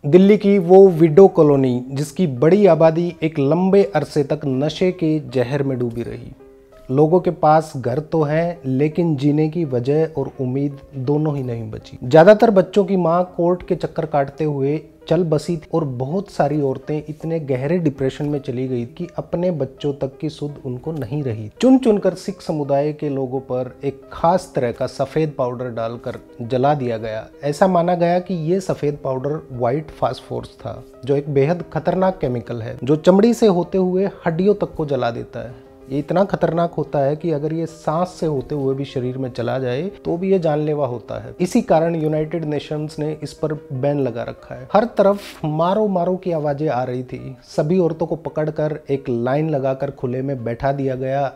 दिल्ली की वो window colony जिसकी बड़ी आबादी एक लंबे अरसे तक नशे के जहर में डूबी रही। लोगों के पास घर तो हैं, लेकिन जीने की वजह और उम्मीद दोनों ही नहीं बची। ज्यादातर बच्चों की मां कोर्ट के चक्कर काटते हुए चल बसी थी और बहुत सारी औरतें इतने गहरे डिप्रेशन में चली गई कि अपने बच्चों तक की सुध उनको नहीं रही। चुन चुनकर सिख समुदाय के लोगों पर एक खास तरह का सफेद पाउडर डालकर जला दिया गया। ऐसा माना गया कि ये सफेद पाउडर व्हाइट फास्फोरस था, जो एक बेहद खतरनाक केमिकल है जो चमड़ी से होते हुए हड्डियों तक को जला देता है। ये इतना खतरनाक होता है कि अगर ये सांस से होते हुए भी शरीर में चला जाए तो भी ये जानलेवा होता है। इसी कारण यूनाइटेड नेशंस ने इस पर बैन लगा रखा है। हर तरफ मारो मारो की आवाजें आ रही थी। सभी औरतों को पकड़कर एक लाइन लगाकर खुले में बैठा दिया गया।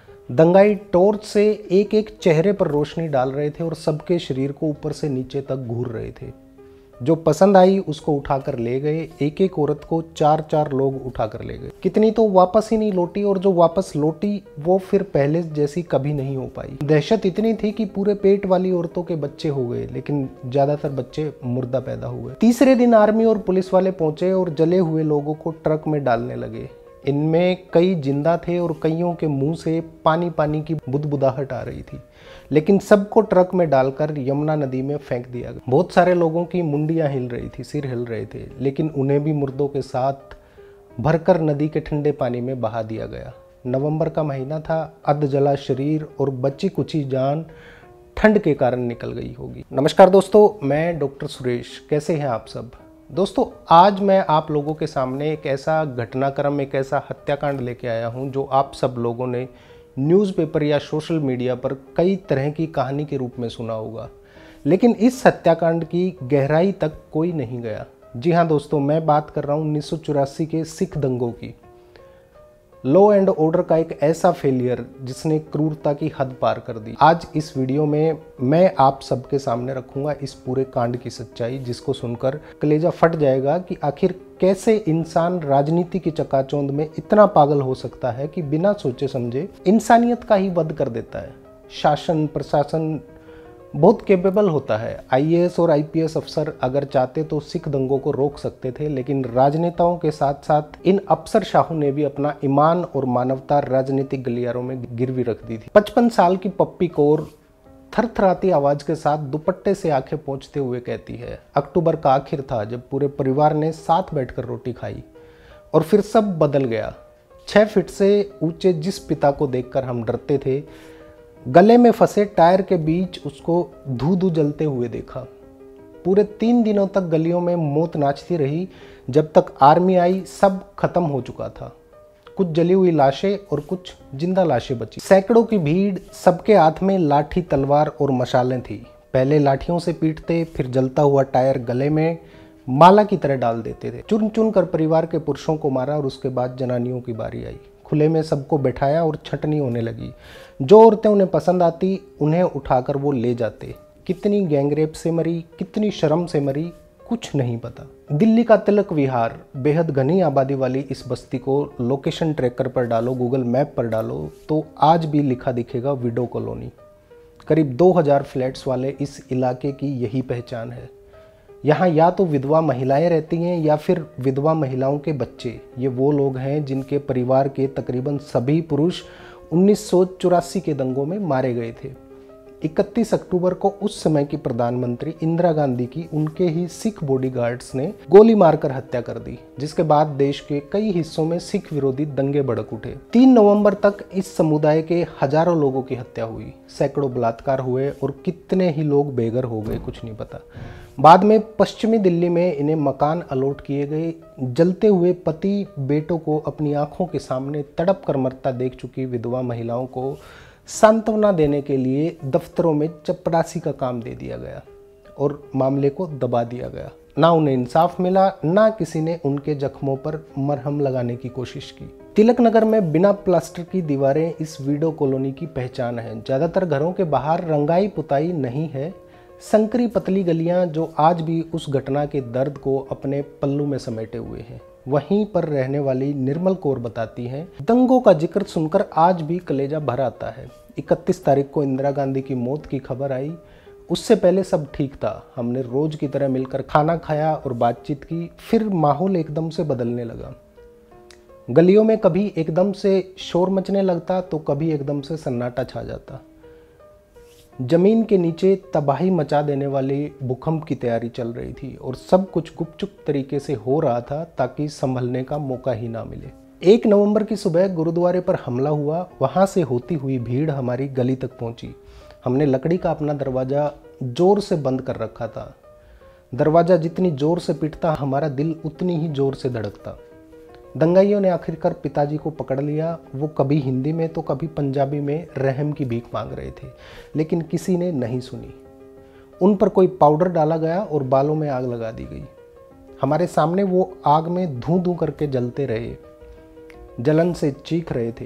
दंगाई टॉर्च से एक एक चेहरे पर रोशनी डाल रहे थे और सबके शरीर को ऊपर से नीचे तक घूर रहे थे। जो पसंद आई उसको उठाकर ले गए। एक एक औरत को 4-4 लोग उठाकर ले गए। कितनी तो वापस ही नहीं लौटी, और जो वापस लौटी वो फिर पहले जैसी कभी नहीं हो पाई। दहशत इतनी थी कि पूरे पेट वाली औरतों के बच्चे हो गए, लेकिन ज्यादातर बच्चे मुर्दा पैदा हुए। तीसरे दिन आर्मी और पुलिस वाले पहुंचे और जले हुए लोगों को ट्रक में डालने लगे। इनमें कई जिंदा थे और कईयों के मुंह से पानी पानी की बुदबुदाहट आ रही थी, लेकिन सबको ट्रक में डालकर यमुना नदी में फेंक दिया गया। बहुत सारे लोगों की मुंडियां हिल रही थी, सिर हिल रहे थे, लेकिन उन्हें भी मुर्दों के साथ भरकर नदी के ठंडे पानी में बहा दिया गया। नवंबर का महीना था। अध जला शरीर और बची कुची जान ठंड के कारण निकल गई होगी। नमस्कार दोस्तों, मैं डॉक्टर सुरेश। कैसे हैं आप सब? दोस्तों, आज मैं आप लोगों के सामने एक ऐसा घटनाक्रम, एक ऐसा हत्याकांड लेके आया हूं जो आप सब लोगों ने न्यूज़पेपर या सोशल मीडिया पर कई तरह की कहानी के रूप में सुना होगा, लेकिन इस हत्याकांड की गहराई तक कोई नहीं गया। जी हाँ दोस्तों, मैं बात कर रहा हूँ 1984 के सिख दंगों की। लॉ एंड ऑर्डर का एक ऐसा फेलियर जिसने क्रूरता की हद पार कर दी। आज इस वीडियो में मैं आप सबके सामने रखूंगा इस पूरे कांड की सच्चाई, जिसको सुनकर कलेजा फट जाएगा कि आखिर कैसे इंसान राजनीति की चकाचौंध में इतना पागल हो सकता है कि बिना सोचे समझे इंसानियत का ही वध कर देता है। शासन प्रशासन बहुत कैपेबल होता है। आईएएस और आईपीएस अफसर अगर चाहते तो सिख दंगों को रोक सकते थे, लेकिन राजनेताओं के साथ साथ इन अफसर शाहों ने भी अपना ईमान और मानवता राजनीतिक गलियारों में गिरवी रख दी थी। 55 साल की पप्पी कौर थरथराती आवाज के साथ दुपट्टे से आंखें पोंछते हुए कहती है, अक्टूबर का आखिर था जब पूरे परिवार ने साथ बैठकर रोटी खाई और फिर सब बदल गया। 6 फीट से ऊंचे जिस पिता को देखकर हम डरते थे, गले में फंसे टायर के बीच उसको धू जलते हुए देखा। पूरे 3 दिनों तक गलियों में मौत नाचती रही। जब तक आर्मी आई सब खत्म हो चुका था। कुछ जली हुई लाशें और कुछ जिंदा लाशें बची। सैकड़ों की भीड़, सबके हाथ में लाठी, तलवार और मशालें थी। पहले लाठियों से पीटते, फिर जलता हुआ टायर गले में माला की तरह डाल देते थे। चुन चुन कर परिवार के पुरुषों को मारा और उसके बाद जनानियों की बारी आई। खुले में सबको बैठाया और छटनी होने लगी। जो औरतें उन्हें पसंद आती उन्हें उठाकर वो ले जाते। कितनी गैंगरेप से मरी, कितनी शर्म से मरी, कुछ नहीं पता। दिल्ली का तिलक विहार, बेहद घनी आबादी वाली इस बस्ती को लोकेशन ट्रैकर पर डालो, गूगल मैप पर डालो तो आज भी लिखा दिखेगा विडो कॉलोनी। करीब 2000 फ्लैट्स वाले इस इलाके की यही पहचान है। यहाँ या तो विधवा महिलाएं रहती हैं या फिर विधवा महिलाओं के बच्चे। ये वो लोग हैं जिनके परिवार के तकरीबन सभी पुरुष 1984 के दंगों में मारे गए थे। 31 अक्टूबर को उस समय की प्रधानमंत्री इंदिरा गांधी की उनके ही सिख बॉडीगार्ड्स ने गोली मारकर हत्या कर दी, जिसके बाद देश के कई हिस्सों में सिख विरोधी दंगे भड़क उठे। 3 नवंबर तक इस समुदाय के हजारों लोगों की हत्या हुई, सैकड़ों बलात्कार हुए और कितने ही लोग बेघर हो गए, कुछ नहीं पता। बाद में पश्चिमी दिल्ली में इन्हें मकान अलॉट किए गए। जलते हुए पति बेटों को अपनी आंखों के सामने तड़प कर मरता देख चुकी विधवा महिलाओं को सांत्वना देने के लिए दफ्तरों में चपरासी का काम दे दिया गया और मामले को दबा दिया गया। ना उन्हें इंसाफ मिला, ना किसी ने उनके जख्मों पर मरहम लगाने की कोशिश की। तिलक नगर में बिना प्लास्टर की दीवारें इस विडो कॉलोनी की पहचान है। ज़्यादातर घरों के बाहर रंगाई पुताई नहीं है। संकरी पतली गलियां जो आज भी उस घटना के दर्द को अपने पल्लू में समेटे हुए हैं। वहीं पर रहने वाली निर्मल कौर बताती हैं, दंगों का जिक्र सुनकर आज भी कलेजा भर आता है। 31 तारीख को इंदिरा गांधी की मौत की खबर आई। उससे पहले सब ठीक था। हमने रोज की तरह मिलकर खाना खाया और बातचीत की। फिर माहौल एकदम से बदलने लगा। गलियों में कभी एकदम से शोर मचने लगता तो कभी एकदम से सन्नाटा छा जाता। जमीन के नीचे तबाही मचा देने वाली भूकंप की तैयारी चल रही थी और सब कुछ गुपचुप तरीके से हो रहा था ताकि संभलने का मौका ही ना मिले। 1 नवंबर की सुबह गुरुद्वारे पर हमला हुआ। वहां से होती हुई भीड़ हमारी गली तक पहुंची। हमने लकड़ी का अपना दरवाज़ा जोर से बंद कर रखा था। दरवाज़ा जितनी जोर से पिटता हमारा दिल उतनी ही जोर से धड़कता। दंगाइयों ने आखिरकार पिताजी को पकड़ लिया। वो कभी हिंदी में तो कभी पंजाबी में रहम की भीख मांग रहे थे, लेकिन किसी ने नहीं सुनी। उन पर कोई पाउडर डाला गया और बालों में आग लगा दी गई। हमारे सामने वो आग में धूं धूं करके जलते रहे, जलन से चीख रहे थे।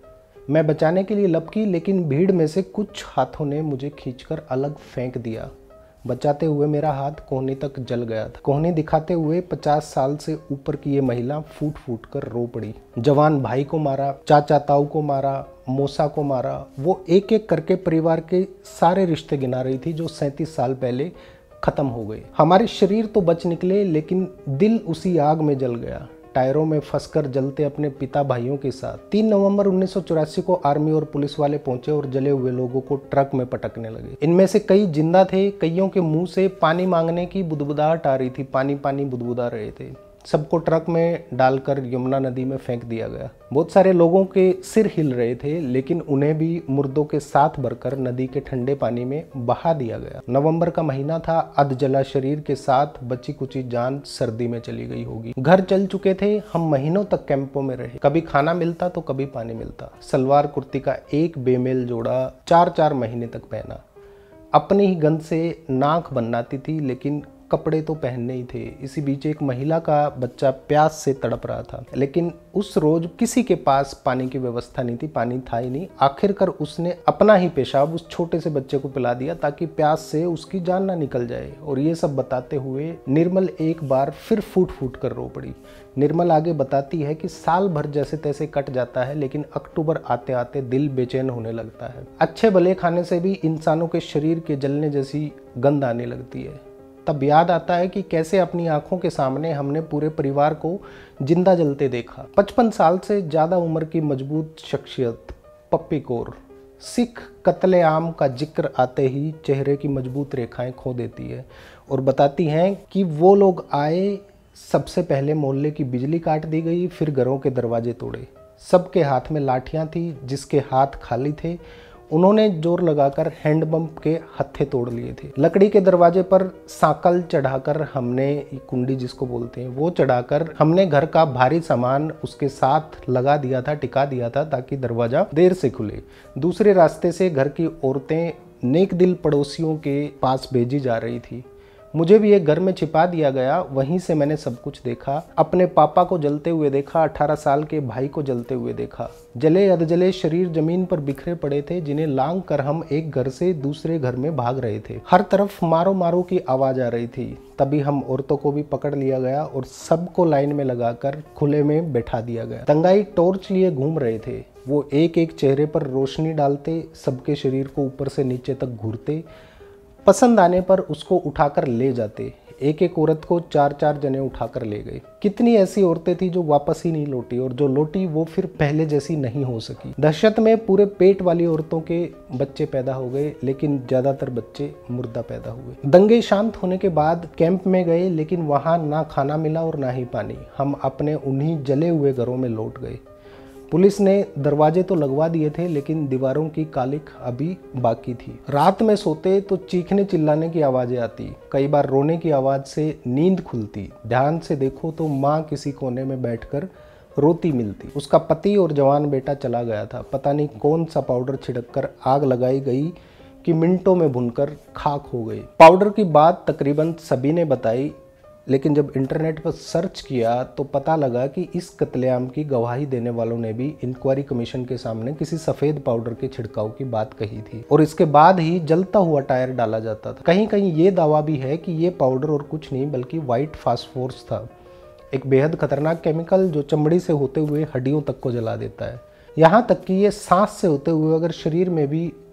मैं बचाने के लिए लपकी, लेकिन भीड़ में से कुछ हाथों ने मुझे खींचकर अलग फेंक दिया। बचाते हुए मेरा हाथ कोहनी तक जल गया था। कोहनी दिखाते हुए 50 साल से ऊपर की ये महिला फूट फूट कर रो पड़ी। जवान भाई को मारा, चाचा ताऊ को मारा, मौसा को मारा। वो एक एक करके परिवार के सारे रिश्ते गिना रही थी जो 37 साल पहले खत्म हो गए। हमारे शरीर तो बच निकले, लेकिन दिल उसी आग में जल गया, टायरों में फंसकर जलते अपने पिता भाइयों के साथ। 3 नवंबर 1984 को आर्मी और पुलिस वाले पहुंचे और जले हुए लोगों को ट्रक में पटकने लगे। इनमें से कई जिंदा थे। कईयों के मुंह से पानी मांगने की बुदबुदाहट आ रही थी, पानी पानी बुदबुदा रहे थे। सबको ट्रक में डालकर यमुना नदी में फेंक दिया गया। बहुत सारे लोगों के सिर हिल रहे थे, लेकिन उन्हें भी मुर्दों के साथ भरकर नदी के ठंडे पानी में बहा दिया गया। नवंबर का महीना था। अधजला शरीर के साथ बची कुची जान सर्दी में चली गई होगी। घर चल चुके थे। हम महीनों तक कैंपों में रहे। कभी खाना मिलता तो कभी पानी मिलता। सलवार कुर्ती का एक बेमेल जोड़ा 4-4 महीने तक पहना। अपनी ही गंध से नाक बनाती थी, लेकिन कपड़े तो पहनने ही थे। इसी बीच एक महिला का बच्चा प्यास से तड़प रहा था, लेकिन उस रोज किसी के पास पानी की व्यवस्था नहीं थी, पानी था ही नहीं। आखिरकार उसने अपना ही पेशाब उस छोटे से बच्चे को पिला दिया ताकि प्यास से उसकी जान ना निकल जाए। और ये सब बताते हुए निर्मल एक बार फिर फूट फूट कर रो पड़ी। निर्मल आगे बताती है कि साल भर जैसे तैसे कट जाता है, लेकिन अक्टूबर आते आते दिल बेचैन होने लगता है। अच्छे भले खाने से भी इंसानों के शरीर के जलने जैसी गंध आने लगती है। तब याद आता है कि कैसे अपनी आंखों के सामने हमने पूरे परिवार को जिंदा जलते देखा। 55 साल से ज़्यादा उम्र की मजबूत शख्सियत पप्पी कौर सिख कत्लेआम का जिक्र आते ही चेहरे की मजबूत रेखाएं खो देती है और बताती हैं कि वो लोग आए, सबसे पहले मोहल्ले की बिजली काट दी गई, फिर घरों के दरवाजे तोड़े। सबके हाथ में लाठियां थी, जिसके हाथ खाली थे उन्होंने जोर लगाकर हैंडपंप के हत्थे तोड़ लिए थे। लकड़ी के दरवाजे पर साकल चढ़ाकर हमने, कुंडी जिसको बोलते हैं, वो चढ़ाकर हमने घर का भारी सामान उसके साथ लगा दिया था, टिका दिया था ताकि दरवाजा देर से खुले। दूसरे रास्ते से घर की औरतें नेक दिल पड़ोसियों के पास भेजी जा रही थी। मुझे भी एक घर में छिपा दिया गया। वहीं से मैंने सब कुछ देखा। अपने पापा को जलते हुए देखा, 18 साल के भाई को जलते हुए देखा। जले अधजले शरीर जमीन पर बिखरे पड़े थे, जिन्हें लांग कर हम एक घर से दूसरे घर में भाग रहे थे। हर तरफ मारो मारो की आवाज आ रही थी। तभी हम औरतों को भी पकड़ लिया गया और सबको लाइन में लगाकर खुले में बैठा दिया गया। दंगाई टॉर्च लिए घूम रहे थे। वो एक एक चेहरे पर रोशनी डालते, सबके शरीर को ऊपर से नीचे तक घूरते, पसंद आने पर उसको उठाकर ले जाते। एक एक औरत को 4-4 जने उठाकर ले गए। कितनी ऐसी औरतें थी जो वापस ही नहीं लौटी, और जो लौटी वो फिर पहले जैसी नहीं हो सकी। दहशत में पूरे पेट वाली औरतों के बच्चे पैदा हो गए, लेकिन ज्यादातर बच्चे मुर्दा पैदा हुए। दंगे शांत होने के बाद कैंप में गए, लेकिन वहां ना खाना मिला और ना ही पानी। हम अपने उन्हीं जले हुए घरों में लौट गए। पुलिस ने दरवाजे तो लगवा दिए थे, लेकिन दीवारों की कालिख अभी बाकी थी। रात में सोते तो चीखने चिल्लाने की आवाजें आती, कई बार रोने की आवाज से नींद खुलती। ध्यान से देखो तो माँ किसी कोने में बैठकर रोती मिलती। उसका पति और जवान बेटा चला गया था। पता नहीं कौन सा पाउडर छिड़ककर आग लगाई गई कि मिनटों में भुनकर खाक हो गई। पाउडर की बात तकरीबन सभी ने बताई, लेकिन जब इंटरनेट पर सर्च किया तो पता लगा कि इस कत्लेआम की गवाही देने वालों ने भी इंक्वायरी कमीशन के सामने किसी सफ़ेद पाउडर के छिड़काव की बात कही थी, और इसके बाद ही जलता हुआ टायर डाला जाता था। कहीं कहीं ये दावा भी है कि ये पाउडर और कुछ नहीं बल्कि वाइट फास्फोरस था, एक बेहद खतरनाक केमिकल जो चमड़ी से होते हुए हड्डियों तक को जला देता है। यहाँ तक कि ये सांस से होते हुए अगर शरीर में भी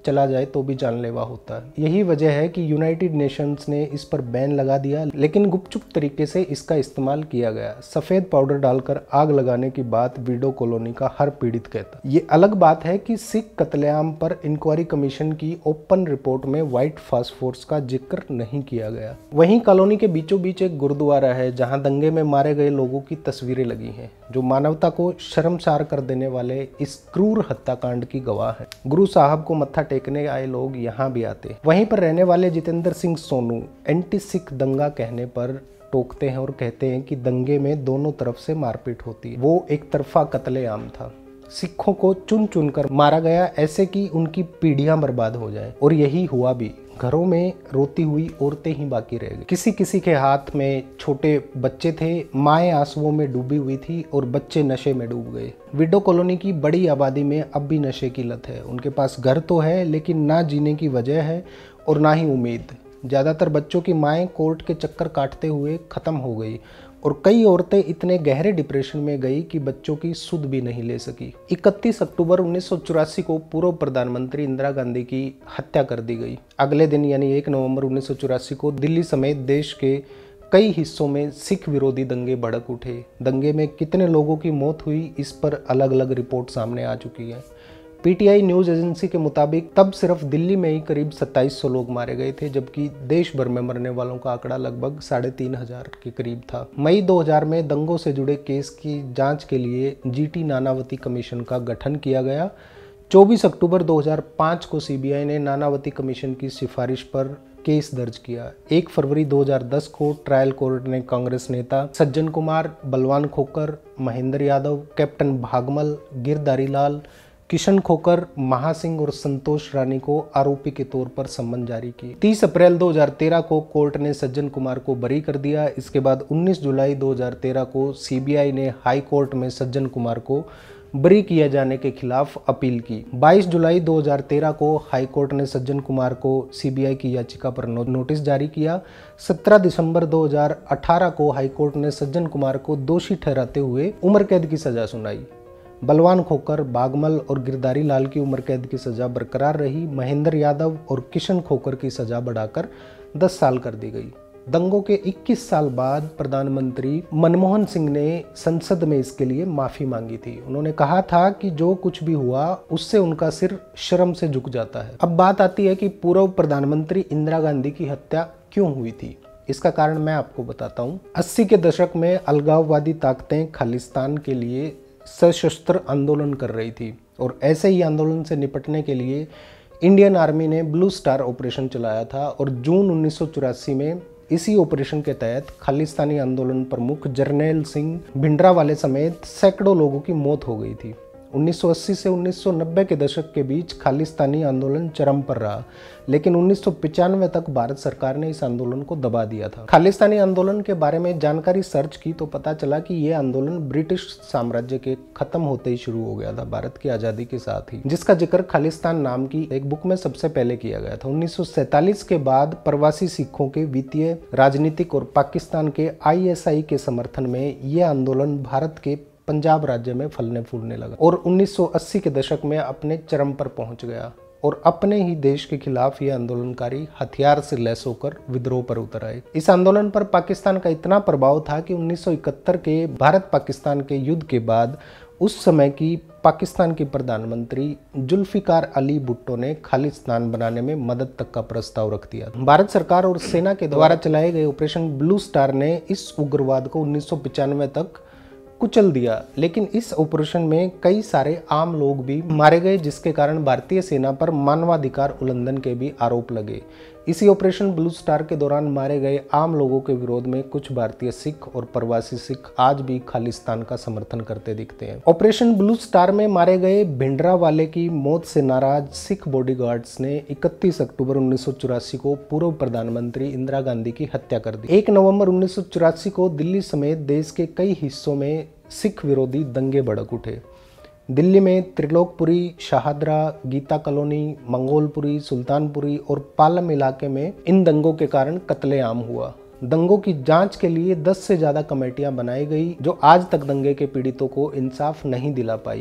चला जाए तो भी जानलेवा होता है। यही वजह है कि यूनाइटेड नेशंस ने इस पर बैन लगा दिया, लेकिन गुपचुप तरीके से इसका इस्तेमाल किया गया। सफेद पाउडर डालकर आग लगाने की बात वीडो कॉलोनी का हर पीड़ित कहता। ये अलग बात है कि सिख कत्लेआम पर इंक्वायरी कमीशन की ओपन रिपोर्ट में व्हाइट फास्फोरस का जिक्र नहीं किया गया। वहीं कॉलोनी के बीचों बीच एक गुरुद्वारा है जहां दंगे में मारे गए लोगों की तस्वीरें लगी हैं, जो मानवता को शर्मसार कर देने वाले इस क्रूर हत्याकांड की गवाह है। गुरु साहब को मत्था टेकने आए लोग यहाँ भी आते। वहीं पर रहने वाले जितेंद्र सिंह सोनू एंटी सिख दंगा कहने पर टोकते हैं और कहते हैं कि दंगे में दोनों तरफ से मारपीट होती है, वो एक तरफा कत्लेआम था। सिखों को चुन चुन कर मारा गया, ऐसे कि उनकी पीढ़ियां बर्बाद हो जाए, और यही हुआ भी। घरों में रोती हुई औरतें ही बाकी रह गई। किसी किसी के हाथ में छोटे बच्चे थे, माएँ आंसुओं में डूबी हुई थी और बच्चे नशे में डूब गए। विडो कॉलोनी की बड़ी आबादी में अब भी नशे की लत है। उनके पास घर तो है, लेकिन ना जीने की वजह है और ना ही उम्मीद। ज़्यादातर बच्चों की माएँ कोर्ट के चक्कर काटते हुए ख़त्म हो गई, और कई औरतें इतने गहरे डिप्रेशन में गई कि बच्चों की सुध भी नहीं ले सकी। 31 अक्टूबर 1984 को पूर्व प्रधानमंत्री इंदिरा गांधी की हत्या कर दी गई। अगले दिन यानी 1 नवंबर 1984 को दिल्ली समेत देश के कई हिस्सों में सिख विरोधी दंगे भड़क उठे। दंगे में कितने लोगों की मौत हुई, इस पर अलग अलग रिपोर्ट सामने आ चुकी है। पीटीआई न्यूज़ एजेंसी के मुताबिक तब सिर्फ दिल्ली में ही करीब 2700 लोग मारे गए थे, जबकि देश भर में मरने वालों का आंकड़ा लगभग 3500 के करीब था। मई 2000 में दंगों से जुड़े केस की जांच के लिए जीटी नानावती कमीशन का गठन किया गया। 24 अक्टूबर 2005 को सीबीआई ने नानावती कमीशन की सिफारिश पर केस दर्ज किया। 1 फरवरी 2010 को ट्रायल कोर्ट ने कांग्रेस नेता सज्जन कुमार, बलवान खोकर, महेंद्र यादव, कैप्टन भागमल, गिरधारी लाल, किशन खोकर, महासिंह और संतोष रानी को आरोपी के तौर पर सम्मन जारी की। 30 अप्रैल 2013 को कोर्ट ने सज्जन कुमार को बरी कर दिया। इसके बाद 19 जुलाई 2013 को सीबीआई ने हाई कोर्ट में सज्जन कुमार को बरी किए जाने के खिलाफ अपील की। 22 जुलाई 2013 को हाई कोर्ट ने सज्जन कुमार को सीबीआई की याचिका पर नोटिस जारी किया। 17 दिसंबर 2018 को हाई कोर्ट ने सज्जन कुमार को दोषी ठहराते हुए उम्र कैद की सजा सुनाई। बलवान खोकर, भागमल और गिरधारी लाल की उम्र कैद की सजा बरकरार रही। महेंद्र यादव और किशन खोकर की सजा बढ़ाकर 10 साल कर दी गई। दंगों के 21 साल बाद प्रधानमंत्री मनमोहन सिंह ने संसद में इसके लिए माफी मांगी थी। उन्होंने कहा था कि जो कुछ भी हुआ उससे उनका सिर शर्म से झुक जाता है। अब बात आती है कि पूर्व प्रधानमंत्री इंदिरा गांधी की हत्या क्यों हुई थी। इसका कारण मैं आपको बताता हूँ। 80 के दशक में अलगाववादी ताकतें खालिस्तान के लिए सशस्त्र आंदोलन कर रही थी, और ऐसे ही आंदोलन से निपटने के लिए इंडियन आर्मी ने ब्लू स्टार ऑपरेशन चलाया था, और जून 1984 में इसी ऑपरेशन के तहत खालिस्तानी आंदोलन प्रमुख जर्नैल सिंह भिंडरावाले समेत सैकड़ों लोगों की मौत हो गई थी। 1980 से 1990 के दशक के बीच खालिस्तानी आंदोलन चरम पर रहा, लेकिन 1995 तक भारत सरकार ने इस आंदोलन को दबा दिया था। खालिस्तानी आंदोलन के बारे में जानकारी सर्च की तो पता चला कि यह आंदोलन ब्रिटिश साम्राज्य के खत्म होते ही शुरू हो गया था, भारत की आज़ादी के साथ ही, जिसका जिक्र खालिस्तान नाम की एक बुक में सबसे पहले किया गया था। 1947 के बाद प्रवासी सिखों के वित्तीय, राजनीतिक और पाकिस्तान के ISI के समर्थन में यह आंदोलन भारत के पंजाब राज्य में फलने फूलने लगा और 1980 के दशक में अपने चरम पर पहुंच गया, और अपने ही देश के खिलाफ ये आंदोलनकारी हथियार से लैस होकर विद्रोह पर उतर आए। इस आंदोलन पर पाकिस्तान का इतना प्रभाव था कि 1971 के भारत पाकिस्तान के युद्ध के बाद उस समय की पाकिस्तान की प्रधानमंत्री जुल्फिकार अली भुट्टो ने खालिस्तान बनाने में मदद तक का प्रस्ताव रख दिया। भारत सरकार और सेना के द्वारा चलाए गए ऑपरेशन ब्लू स्टार ने इस उग्रवाद को 1995 तक कुचल दिया, लेकिन इस ऑपरेशन में कई सारे आम लोग भी मारे गए, जिसके कारण भारतीय सेना पर मानवाधिकार उल्लंघन के भी आरोप लगे। इसी ऑपरेशन ब्लू स्टार के दौरान मारे गए आम लोगों के विरोध में कुछ भारतीय सिख और प्रवासी सिख आज भी खालिस्तान का समर्थन करते दिखते हैं। ऑपरेशन ब्लू स्टार में मारे गए भिंडरावाले की मौत से नाराज सिख बॉडीगार्ड्स ने 31 अक्टूबर 1984 को पूर्व प्रधानमंत्री इंदिरा गांधी की हत्या कर दी। 1 नवंबर 1984 को दिल्ली समेत देश के कई हिस्सों में सिख विरोधी दंगे भड़क उठे। दिल्ली में त्रिलोकपुरी, शाहदरा, गीता कॉलोनी, मंगोलपुरी, सुल्तानपुरी और पालम इलाके में इन दंगों के कारण कत्लेआम हुआ। दंगों की जांच के लिए 10 से ज़्यादा कमेटियां बनाई गई, जो आज तक दंगे के पीड़ितों को इंसाफ नहीं दिला पाई है।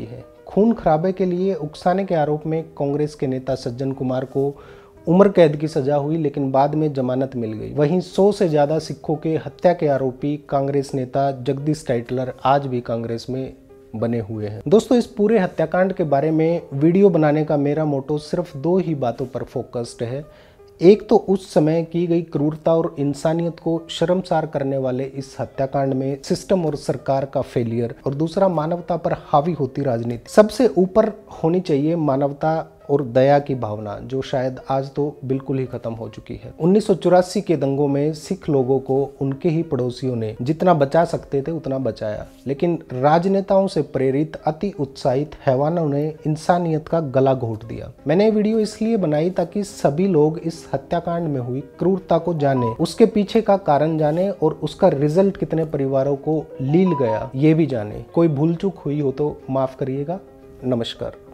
खून खराबे के लिए उकसाने के आरोप में कांग्रेस के नेता सज्जन कुमार को उम्र कैद की सजा हुई, लेकिन बाद में जमानत मिल गई। वहीं 100 से ज्यादा सिखों के हत्या के आरोपी कांग्रेस नेता जगदीश टाइटलर आज भी कांग्रेस में बने हुए हैं। दोस्तों, इस पूरे हत्याकांड के बारे में वीडियो बनाने का मेरा मोटो सिर्फ 2 ही बातों पर फोकस्ड है। एक तो उस समय की गई क्रूरता और इंसानियत को शर्मसार करने वाले इस हत्याकांड में सिस्टम और सरकार का फेलियर, और दूसरा मानवता पर हावी होती राजनीति। सबसे ऊपर होनी चाहिए मानवता और दया की भावना, जो शायद आज तो बिल्कुल ही खत्म हो चुकी है। 1984 के दंगों में सिख लोगों को उनके ही पड़ोसियों ने जितना बचा सकते थे उतना बचाया, लेकिन राजनेताओं से प्रेरित अति उत्साहित हैवानों ने इंसानियत का गला घोट दिया। मैंने ये वीडियो इसलिए बनाई ताकि सभी लोग इस हत्याकांड में हुई क्रूरता को जाने, उसके पीछे का कारण जाने और उसका रिजल्ट कितने परिवारों को लील गया ये भी जाने। कोई भूल चूक हुई हो तो माफ करिएगा। नमस्कार।